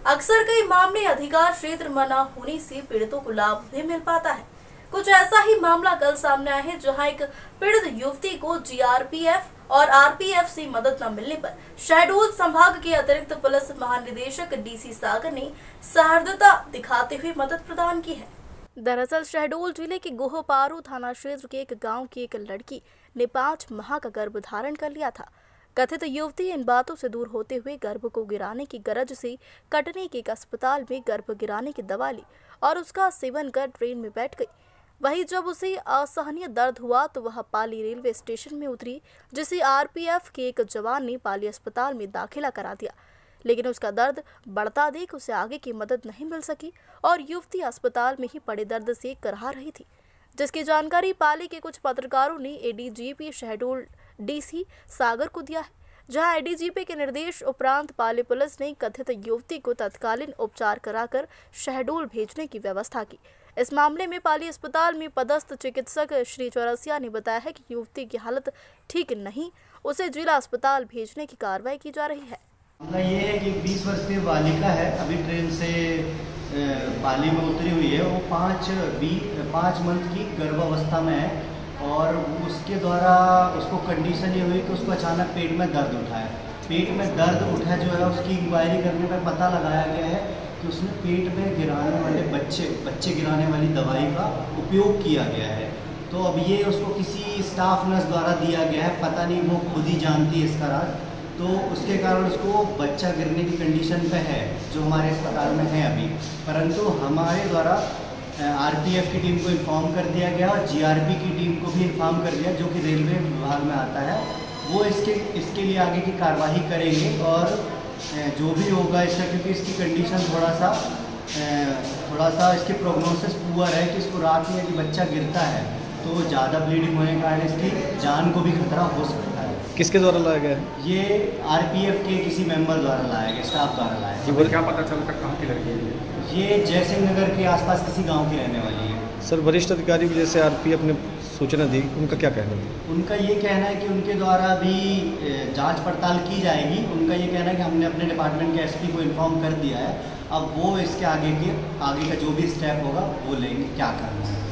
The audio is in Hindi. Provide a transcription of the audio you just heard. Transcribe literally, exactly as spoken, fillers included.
अक्सर कई मामले अधिकार क्षेत्र में न होने से पीड़ितों को लाभ नहीं मिल पाता है। कुछ ऐसा ही मामला कल सामने आया है, जहां एक पीड़ित युवती को जीआरपीएफ और आरपीएफ से मदद न मिलने पर शहडोल संभाग के अतिरिक्त पुलिस महानिदेशक डीसी सागर ने सहृदयता दिखाते हुए मदद प्रदान की है। दरअसल शहडोल जिले के गोहपारू थाना क्षेत्र के एक गांव की एक लड़की ने पाँच माह का गर्भ धारण कर लिया था। कथित युवती इन बातों से दूर होते हुए गर्भ को गिराने की गरज से कटनी के एक अस्पताल में गर्भ गिराने की दवा ली और उसका सेवन कर ट्रेन में बैठ गई। वहीं जब उसे असहनीय दर्द हुआ तो वह पाली रेलवे स्टेशन में उतरी, जिसे आरपीएफ के एक जवान ने पाली अस्पताल में दाखिला करा दिया, लेकिन उसका दर्द बढ़ता देख उसे आगे की मदद नहीं मिल सकी और युवती अस्पताल में ही पड़े दर्द से कराह रही थी, जिसकी जानकारी पाली के कुछ पत्रकारों ने एडीजीपी शहडोल डीसी सागर को दिया है, जहां एडीजीपी के निर्देश उपरांत पाली पुलिस ने कथित युवती को तत्कालीन उपचार कराकर शहडोल भेजने की व्यवस्था की। इस मामले में पाली अस्पताल में पदस्थ चिकित्सक श्री चौरसिया ने बताया है कि युवती की हालत ठीक नहीं, उसे जिला अस्पताल भेजने की कार्रवाई की जा रही है। ये है कि बीस वर्षीय बालिका है, अभी ट्रेन से पाली में उतरी हुई है। वो पाँच बी पाँच मंथ की गर्भावस्था में है और उसके द्वारा उसको कंडीशन ये हुई कि उसको अचानक पेट में दर्द उठा है। पेट में दर्द उठा जो है उसकी इंक्वायरी करने पर पता लगाया गया है कि उसने पेट में गिराने वाले बच्चे बच्चे गिराने वाली दवाई का उपयोग किया गया है। तो अब ये उसको किसी स्टाफ नर्स द्वारा दिया गया है, पता नहीं वो खुद ही जानती है इसका राज। तो उसके कारण उसको बच्चा गिरने की कंडीशन पे है जो हमारे अस्पताल में है अभी, परंतु हमारे द्वारा आरपीएफ की टीम को इन्फॉर्म कर दिया गया और जीआरपी की टीम को भी इन्फॉर्म कर दिया, जो कि रेलवे विभाग में आता है। वो इसके इसके लिए आगे की कार्रवाई करेंगे और जो भी होगा इसका, क्योंकि इसकी कंडीशन थोड़ा सा थोड़ा सा इसकी प्रोग्नोसिस पुअर है कि इसको रात में यदि बच्चा गिरता है तो ज़्यादा ब्लीडिंग होने के कारण इसकी जान को भी खतरा हो सकता है। किसके द्वारा लाया गया है? ये आरपीएफ के किसी मेंबर द्वारा लाया गया, स्टाफ द्वारा लाया गया। जी, क्या पता चलता कहाँ की लड़की है? ये जयसिंह नगर के आसपास किसी गांव की रहने वाली है। सर, वरिष्ठ अधिकारी भी जैसे आरपीएफ ने सूचना दी, उनका क्या कहना है? उनका ये कहना है कि उनके द्वारा भी जांच पड़ताल की जाएगी। उनका ये कहना है कि हमने अपने डिपार्टमेंट के एसपी को इन्फॉर्म कर दिया है, अब वो इसके आगे के आगे का जो भी स्टेप होगा वो लेंगे, क्या करना है।